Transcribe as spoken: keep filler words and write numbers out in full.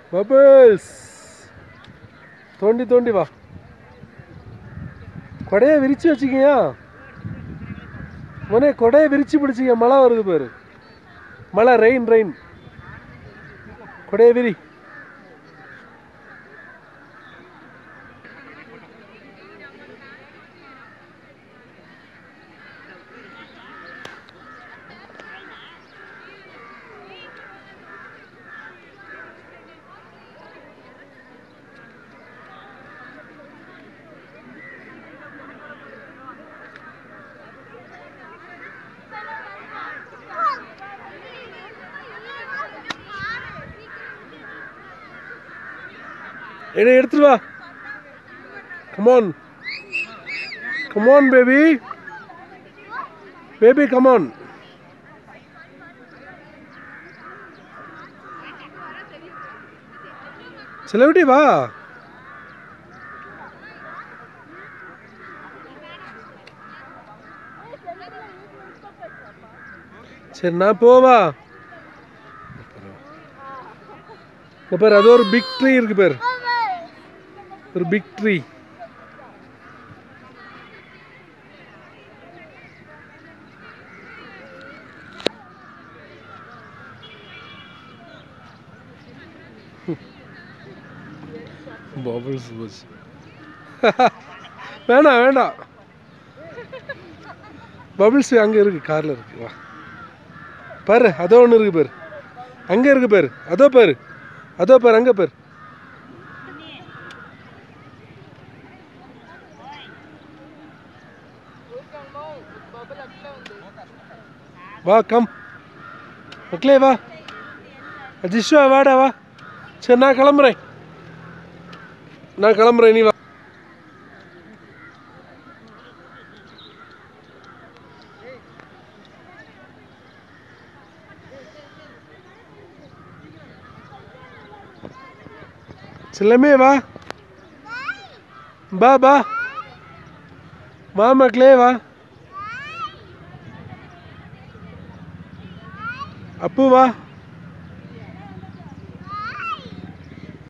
Bubbles தோண்டி தோண்டி வா. கொடையை விரிச்சு வச்சுக்கியா மோனே, கொடையை விரிச்சு பிடிச்சிக்க. மழை வருது பாரு, மழை, ரெயின் ரெயின். கொடையை விரி. எடு, எடுத்துட்டு வா. Come on. Come on baby. Baby come on. செலவிட்டி வா. சரி நான் போவா. இங்க பாரு, அது ஒரு பிக் ட்ரீ இருக்கு பாரு, ஒரு பிக் ட்ரீ. Bubbles bus. வேணாம் வேண்டாம், பபிள்ஸ் அங்கே இருக்கு, காரில் இருக்கு. வா பாரு, அதோ ஒன்று இருக்கு பாரு, அங்கே இருக்கு பாரு, அதோ பாரு, அதோ பாரு, அங்கே பாரு. வா கம் மக்களே, வா அஜிஷ்வா, வாடா வா. சரி நான் கிளம்புறேன், நான் கிளம்புறேன், நீ வா. செல்லமே வா, பா பா வா மக்களே, வா. அப்பு வா.